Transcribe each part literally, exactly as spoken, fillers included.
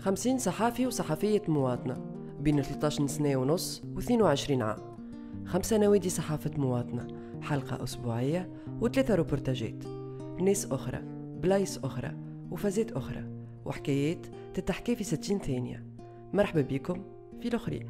خمسين صحافي وصحفية مواطنة بين ثلاثة عشر سنة ونص و اثنين وعشرين عام، خمسة نوادي صحافة مواطنة، حلقة أسبوعية وثلاثة روبورتاجات، ناس أخرى، بلايص أخرى وفازات أخرى وحكايات تتحكي في ستين ثانية. مرحبا بكم في الآخرين.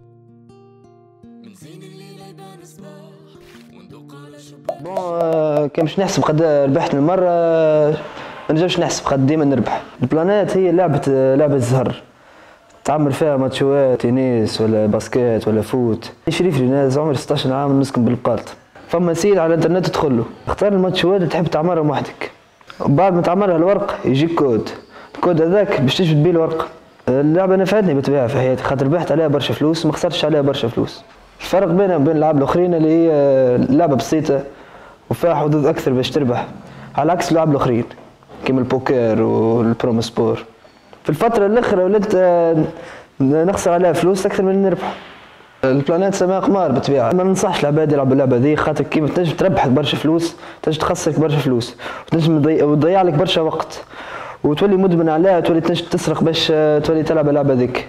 بون كان باش نحسب قد ربحت المرة ما نجمش نحسب قد ديما نربح. البلانات هي لعبة لعبة الزهر تعمر فيها ماتشوات تنس ولا باسكيت ولا فوت. شريف لي ناس عمري ستة عشر عام نسكن بالبقالط، فما سيل على الانترنت تدخله اختار الماتشوات اللي تحب تعمرها وحدك، وبعد ما تعمرها الورق يجيك كود، الكود هذاك باش تجبد بيه الورق. اللعبة نفعتني بالطبيعة في حياتي خاطر ربحت عليها برشا فلوس وما خسرتش عليها برشا فلوس. الفرق بينها وبين الألعاب الأخرين اللي هي لعبة بسيطة وفيها حظوظ أكثر باش تربح، على عكس الألعاب الأخرين كيما البوكر والبرومو سبور. في الفترة الأخرى ولات نخسر عليها فلوس أكثر من نربح. البلانات سماها قمار بالطبيعة، ما ننصحش العباد يلعبوا اللعبة ذي خاطر كيما تنجم تربحك برشا فلوس تنجم تخسرك برشا فلوس وتنجم تضيع لك برشا وقت وتولي مدمن عليها، تولي تنجم تسرق باش تولي تلعب اللعبة ذيك.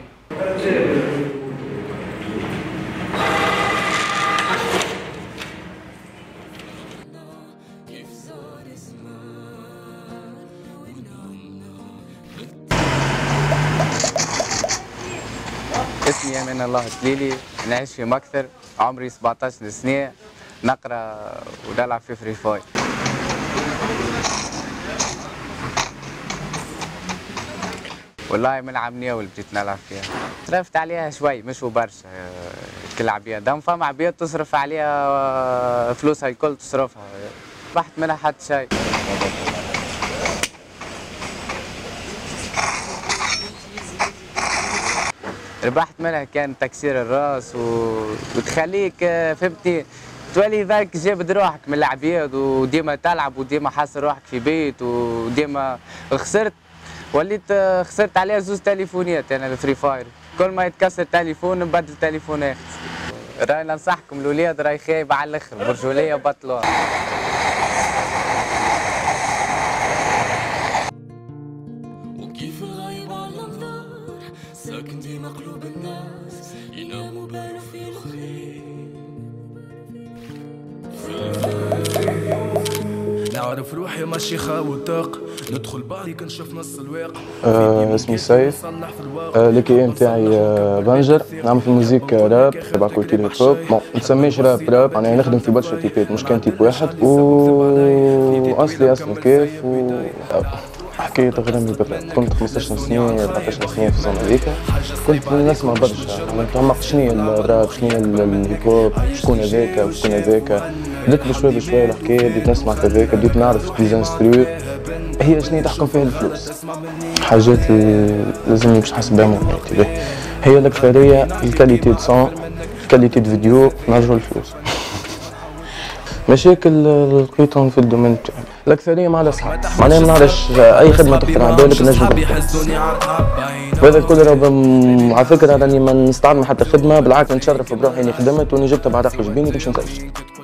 اسمي أمان الله تليلي، نعيش في مكثر، عمري سبعة عشر سنة، نقرا ونلعب في فري فاير. والله من عمنية واللي بديت نلعب فيها صرفت عليها شوي مش برشا كل عبية، دام فما عبية تصرف عليها فلوسها الكل تصرفها، ربحت منها حتى شيء. ربحت منها كان تكسير الراس و... وتخليك فهمتني تولي ذاك جابد روحك من العبيد وديما تلعب وديما حاصر روحك في بيت وديما خسرت، وليت خسرت عليها زوز تليفونات انا الفري فاير، كل ما يتكسر تليفون نبدل تليفونات. راي ننصحكم الاولاد راي خايبه على الاخر، برجوليه بطلوها. ساكن ديما قلوب الناس يناموا بارو في الخير. نعرف روحي ماشي خاوتاق ندخل بعضي كنشوف نص الواقع. آه اسمي سيف، آه ليكي ام تاعي آه بنجر، نعمل في الموزيك راب تبع كولتير هيب هوب، ما نسميش راب راب، انا نخدم في برشا تيبات مش كان تيب واحد، و اصلي اصل كيف و حكاية غرامي بالراب. كنت خمسة عشر سنة أربعة عشر سنة في الزمن هذيك، كنت نسمع برشا ما نتعمق شنيا الراب شنيا الهيب هوب شكون هذاك وشكون هذاك، بديت بشوي بشوي الحكاية بديت نسمع كذاك، بديت نعرف ديزانسترو هي شنيا تحكم فيها الفلوس. حاجات اللي لازمني باش نحسب بها من حياتي هي الأكثرية الكاليتي دو سون، الكاليتي دو فيديو، نرجعو الفلوس. مشاكل لقيتهم في الدومين تاعي الأكثرية مع الأصحاب، معناها ما نعرفش أي خدمة تخطر على بالك نجم تاخذها، وهذا الكل راه على فكرة راني ما نستعمل حتى خدمة، بالعكس نتشرف بروحي إني خدمت وإني جبتها بعد عقل جبيني باش نسجل.